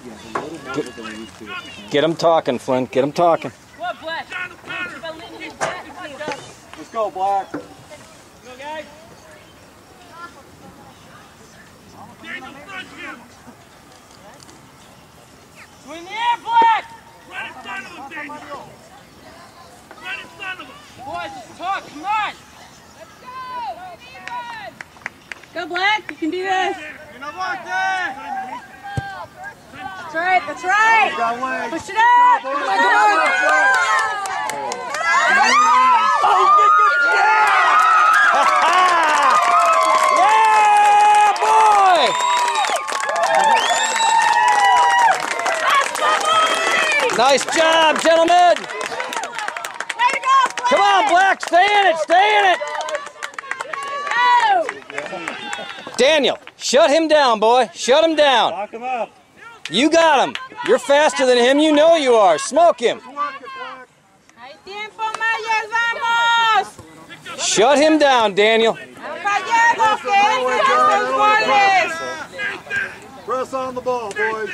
Get him talking, Flynn. Get him talking. What, Black? Let's go, Black. Go, guys. Swing in the air, Black! Right in front of him, Daniel. Right in front of him. Boys, just talk. Come on. Let's go! Go, Black. You can do this. You're not locked in. That's right. That's right. Push it up. Come on, come on. Yeah, boy! Nice job, gentlemen. Way to go, Black. Come on, Black. Stay in it. Stay in it. Go. Daniel, shut him down, boy. Shut him down. Lock him up. You got him. You're faster than him. You know you are. Smoke him. Hay tiempo, Mayers. Vamos. Shut him down, Daniel. Fallado, que esos goles. Press on the ball, boys.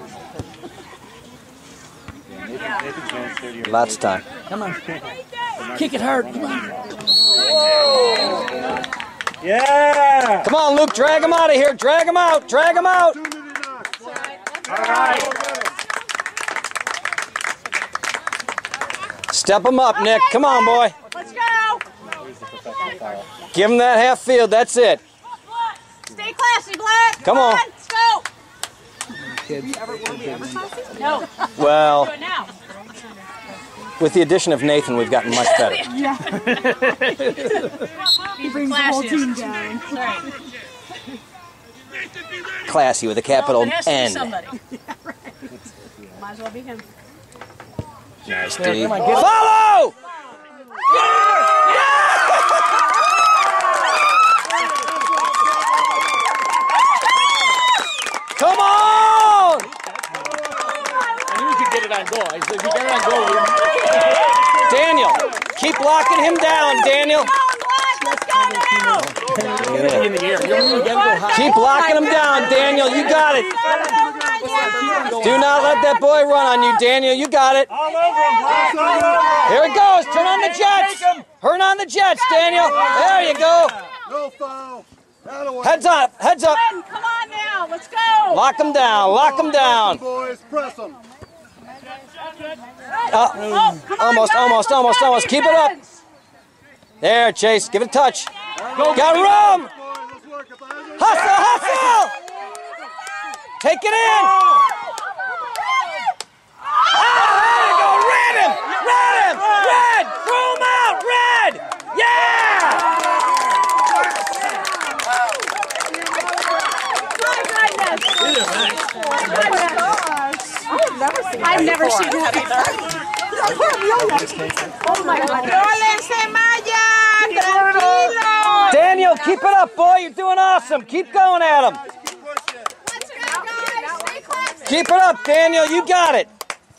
Lots of time. Come on. Kick it hard. Come on. Yeah. Come on, Luke. Drag him out of here. Drag him out. Drag him out. All right. Step him up, Nick. Come on, boy. Let's go. Give him that half field. That's it. Stay classy, Black. Come on. Let's go. No. Well, Do it now. with the addition of Nathan, we've gotten much better. He brings the whole team down. Right. Classy with a capital It has to be N. somebody. Might as well be him. Nice, Steve. Follow! Come on! I knew we could get it on goal. I said, if we get it on goal, Daniel, keep locking him down, Daniel. Let's go now. in the air. You gotta go high. Keep locking him down, Daniel. You got it. Do not let that boy run on you, Daniel. You got it. All over him, Black. Here it goes. Turn on the jets. Turn on the jets, Daniel. There you go. No foul. That'll work. Heads up. Heads up. Come on now. Let's go. Lock him down. Lock him down. Boys, press them. Almost. Keep it up. There, Chase. Give it a touch. Got room. Let's work it. Hustle. Take it in. There you go. Red him. Red. Throw him out. Red. Yeah. I've never seen that either. Oh my God. Daniel, keep it up, boy. You're doing awesome. Keep going at him. Keep it up, Daniel. You got it.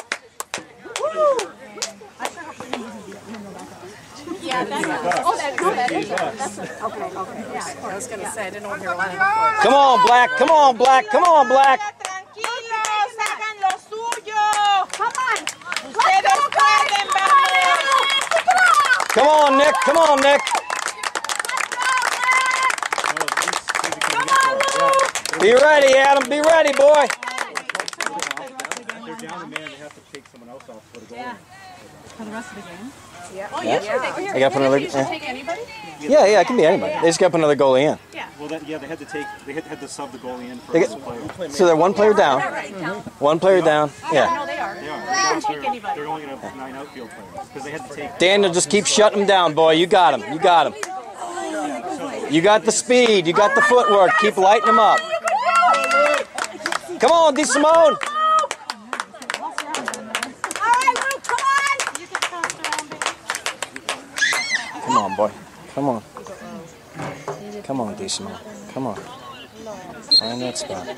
Yeah, that's okay. I was going to say, I didn't want to hear a lot of Come on, Black. Come on, Black. Come on, Black. Tranquilos, hagan lo suyo. Come on. Ustedes pueden, vamos. Come on, Nick. Come on, Nick. Be ready, Adam. Be ready, boy. They're down the man. They have to take someone else off for the goal. For the rest of the game? I got to put another. Take anybody? Yeah, I can be anybody. They just got to put another goalie in. Well, they had to take. They had to sub the goalie in for They this get- player. So they're one player down. One player down. Yeah. No, they are. They are. They're only going to have 9 outfield players because they had to take. Daniel, just keep shutting him down, boy. You got him. You got him. You got the speed. You got the footwork. Keep lighting him up. Come on, D. Simone. Come on, boy. Come on. Come on, D. Simone. Come on. Find that spot.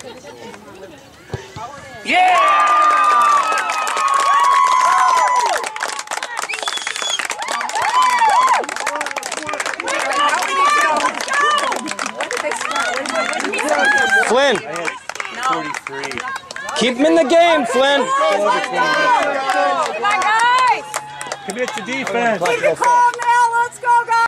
Flynn. I had 43. Keep him in the game, Flynn. Come on, guys. Commit to defense. Keep it calm now. Let's go, guys.